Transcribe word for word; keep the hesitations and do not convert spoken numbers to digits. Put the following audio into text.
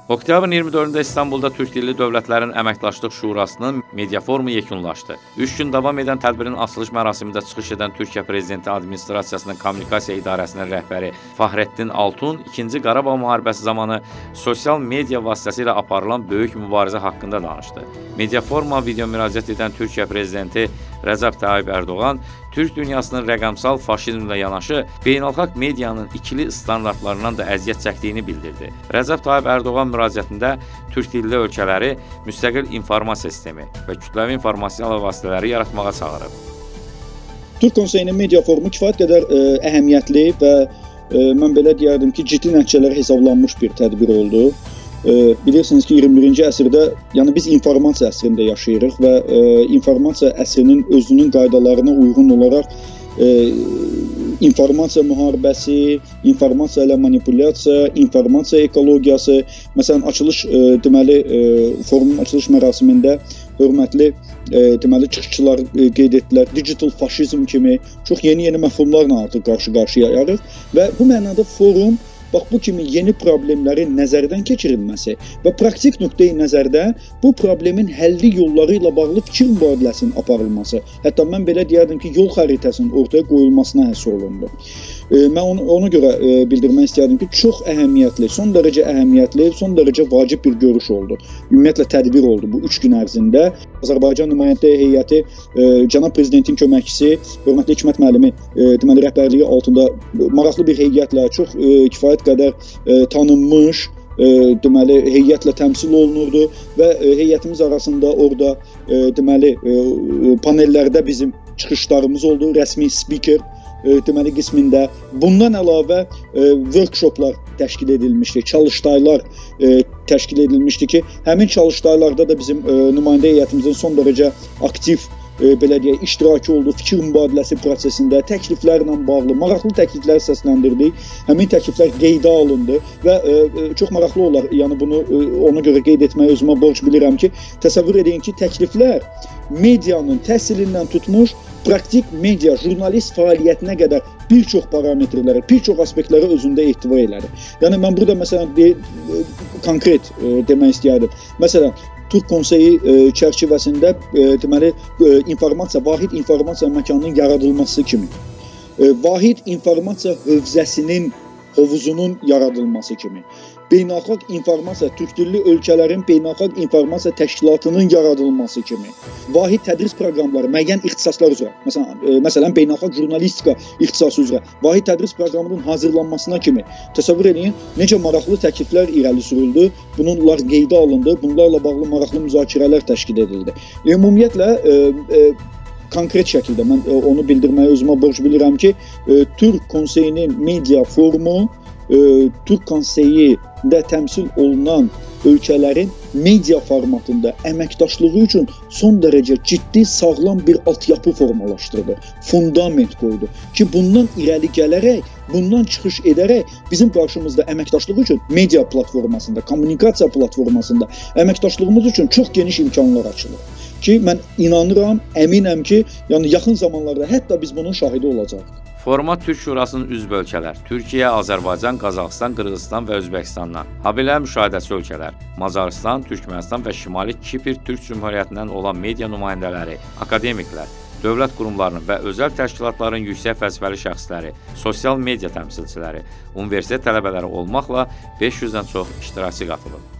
Oktyabrın iyirmi dördündə İstanbulda Türk Dilli Dövlətlərin Əməkdaşlıq Şurasının media forumu yekunlaşdı. Üç gün davam edən tədbirin açılış mərasimində çıxış edən Türkiyə Prezidenti Administrasiyasının Kommunikasiya İdarəsinin rəhbəri Fəxrəddin Altun ikinci Qarabağ müharibəsi zamanı sosial media vasitəsilə aparılan böyük mübarizə haqqında danışdı. Media foruma video müraciət edən Türkiyə Prezidenti Rəcəb Tayyip Ərdoğan Türk dünyasının rəqəmsal faşizmlə yanaşı beynəlxalq medianın ikili standartlarından da əziyyət çəkdiyini bildirdi. Rəcəb Tayyip Ərdoğan müraciətində Türk dilli ölkələri müstəqil informasiya sistemi və kütləvi informasiya vasitələri yaratmağa çağırıb. Türk Konseyinin media forumu kifayət qədər ə, əhəmiyyətli və ə, mən belə deyərdim ki, ciddi nəticələr hesablanmış bir tədbir oldu. E, bilirsiniz ki, iyirmi birinci əsrdə, yəni biz informasiya əsrində yaşayırıq və e, informasiya əsrinin özünün qaydalarına uyğun olaraq e, informasiya müharibəsi, informasiya ilə manipulyasiya, informasiya ekologiyası, məsələn, açılış e, deməli e, forumun açılış mərasimində hörmətli e, deməli çıxışçılar e, qeyd etdilər. Digital faşizm kimi çox yeni-yeni məfhumlarla artıq qarşı-qarşıyayıq və bu mənada forum bax, bu kimi yeni problemlərin nəzərdən keçirilməsi və praktik nöqteyi nəzərdə bu problemin həlli yolları ilə bağlı fikir mübadiləsinin aparılması, hətta mən belə deyərdim ki, yol xəritəsinin ortaya qoyulmasına həsr olundu. E, mən onu, ona görə e, bildirmək istəyərdim ki, çox əhəmiyyətli, son dərəcə əhəmiyyətli, son dərəcə vacib bir görüş oldu. Ümumiyyətlə tədbir oldu bu üç gün ərzində. Azərbaycan nümayəndə heyəti, e, cənab prezidentin köməkçisi, hörmətli Hikmət müəllimi e, deməli rəhbərliyi altında maraqlı bir heyətlə, çox e, kifayət qədər e, tanınmış, e, deməli heyətlə təmsil olunurdu və e, heyətimiz arasında orada e, deməli e, panellərdə bizim çıxışlarımız oldu, rəsmi speaker e, deməli qismində. Bundan əlavə e, workshoplar təşkil edilmişdi, çalıştaylar e, təşkil edilmişdi ki, həmin çalıştaylarda da bizim e, nümayəndə heyətimizin son dərəcə aktiv E, belə deyək, iştirakı oldu, fikir mübadiləsi prosesində, təkliflərlə bağlı, maraqlı təkliflər səsləndirdik. Həmin təkliflər qeydə alındı və e, çox maraqlı olar, yəni bunu e, ona görə qeyd etməyi özümə borc bilirəm ki, təsəvvür edin ki, təkliflər medianın təhsilindən tutmuş, praktik media, jurnalist fəaliyyətinə qədər bir çox parametrləri, bir çox aspektləri özündə ehtiva elədi. Yəni mən burada məsələn de, konkret e, demək istəyərdim. Məsələn, Türk Konseyi e, çərçivəsində e, deməli e, informasiya, vahid informasiya məkanının yaradılması kimi, e, vahid informasiya hövzəsinin, hovuzunun yaradılması kimi, beynəlxalq informasiya, Türk dilli ölkələrin beynəlxalq informasiya təşkilatının yaradılması kimi, vahid tədris proqramları müəyyən ixtisaslar üzrə, məsələn, e, məsələn beynəlxalq jurnalistika ixtisası üzrə vahid tədris proqramının hazırlanmasına kimi təsəvvür edin, necə maraqlı təkliflər irəli sürüldü, bunlar qeydə alındı, bunlarla bağlı maraqlı müzakirələr təşkil edildi. Ümumiyyətlə e, e, konkret şəkildə mən e, onu bildirməyə özümə borc bilirəm ki, e, Türk Konseyinin media forumu e, Türk Konseyində təmsil olunan ölkələrin media formatında əməkdaşlığı üçün son dərəcə ciddi, sağlam bir altyapı formalaşdırdı, fundament qoydu ki, bundan irəli gələrək, bundan çıxış edərək bizim qarşımızda əməkdaşlığı üçün media platformasında, kommunikasiya platformasında əməkdaşlığımız üçün çox geniş imkanlar açılır. Ki, mən inanıram, əminəm ki, yəni yaxın zamanlarda hətta biz bunun şahidi olacağıq. Foruma Türk Şurasının üzv ölkələr, Türkiyə, Azərbaycan, Qazaxıstan, Qırğızıstan və Özbəkistandan, habelə müşahidəçi ölkələr, Macarıstan, Türkmənistan və Şimali Kipr Türk Cümhuriyyətindən olan media nümayəndələri, akademiklər, dövlət qurumlarının və özəl təşkilatların yüksək vəzifəli şəxsləri, sosial media təmsilçiləri, universitet tələbələri olmaqla beş yüzdən çox iştirakçı qatılıb.